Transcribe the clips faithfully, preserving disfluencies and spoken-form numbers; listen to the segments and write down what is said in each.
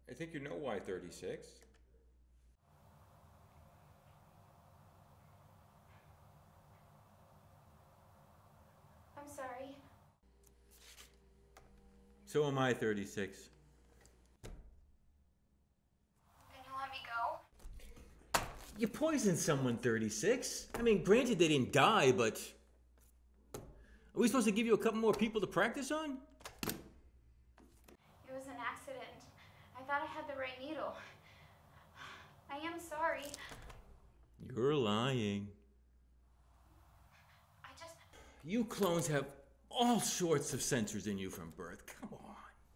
I think you know why thirty-six. I'm sorry. So am I thirty-six. Can you let me go? You poisoned someone, thirty-six. I mean, granted they didn't die, but... Are we supposed to give you a couple more people to practice on? It was an accident. I thought I had the right needle. I am sorry. You're lying. I just... You clones have all sorts of sensors in you from birth. Come on.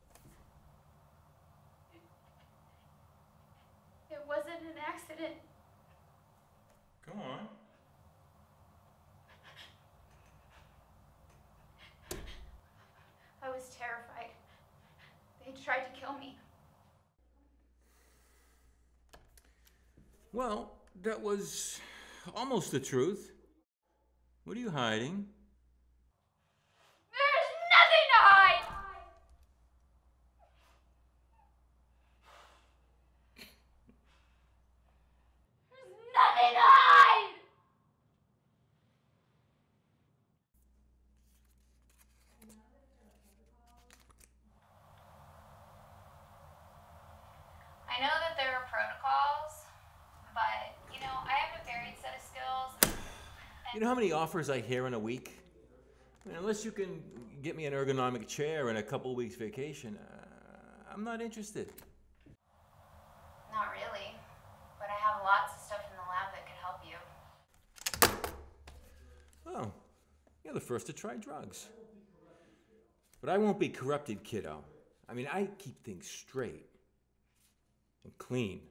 It wasn't an accident. Come on. I was terrified. They tried to kill me. Well, that was almost the truth. What are you hiding? There's nothing to hide! There's nothing to hide! I know that there are protocols, but, you know, I have a varied set of skills. You know how many offers I hear in a week? I mean, unless you can get me an ergonomic chair and a couple weeks vacation, uh, I'm not interested. Not really, but I have lots of stuff in the lab that could help you. Oh, you're the first to try drugs. But I won't be corrupted, kiddo. I mean, I keep things straight and clean.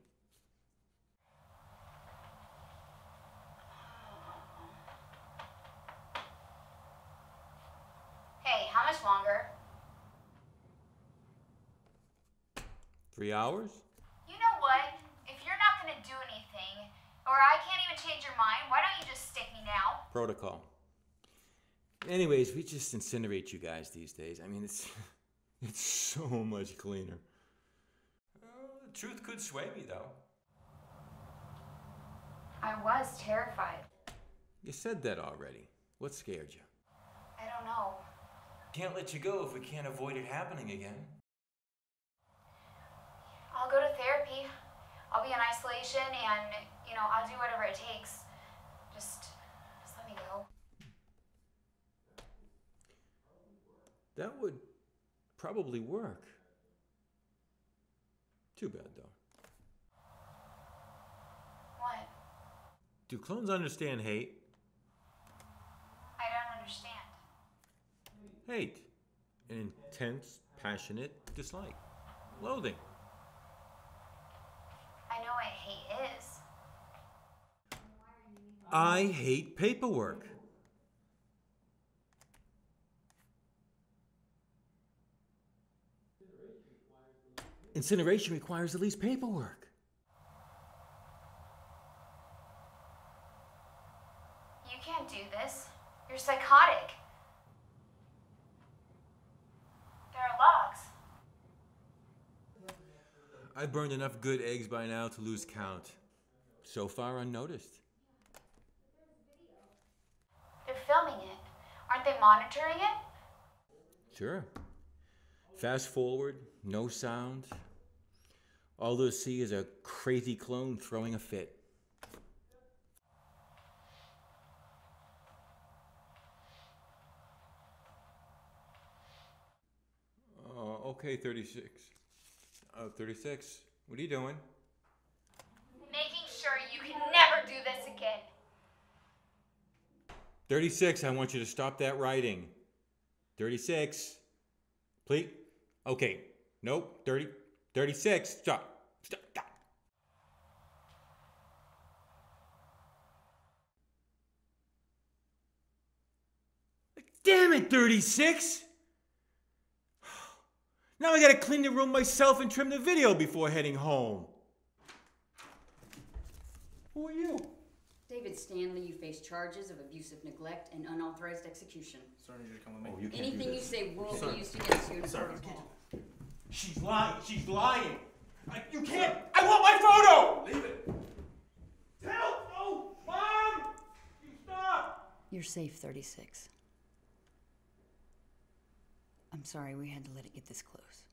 Hey, how much longer? Three hours? You know what? If you're not gonna do anything, or I can't even change your mind, why don't you just stick me now? Protocol. Anyways, we just incinerate you guys these days. I mean, it's it's so much cleaner. Well, the truth could sway me, though. I was terrified. You said that already. What scared you? I don't know. Can't let you go if we can't avoid it happening again. I'll go to therapy. I'll be in isolation and, you know, I'll do whatever it takes. Just, just let me go. That would probably work. Too bad, though. What? Do clones understand hate? I don't understand. Hate. An intense, passionate dislike. Loathing. I know what hate is. I hate paperwork. Incineration requires the least paperwork. You can't do this. You're psychotic. There are logs. I've burned enough good eggs by now to lose count. So far unnoticed. They're filming it. Aren't they monitoring it? Sure. Fast forward, no sound. All they'll see is a crazy clone throwing a fit. Uh, okay, thirty-six. Uh, thirty-six, what are you doing? Making sure you can never do this again. thirty-six, I want you to stop that writing. thirty-six. Please. Okay. Nope. thirty. thirty-six. Stop. Stop. Stop. Damn it, thirty-six! Now I gotta clean the room myself and trim the video before heading home. Who are you? David Stanley, you face charges of abusive neglect and unauthorized execution. Sorry, you need to come with me. Oh, you can't Anything do you this. say will Sorry. be used against you in a Sorry. court of law. She's lying. She's lying. I, you can't! I want my photo! Leave it. Help! No! Mom! You stop! You're safe, thirty-six. I'm sorry we had to let it get this close.